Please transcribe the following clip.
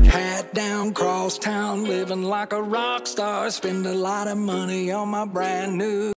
Hat down, cross town, living like a rock star. Spend a lot of money on my brand new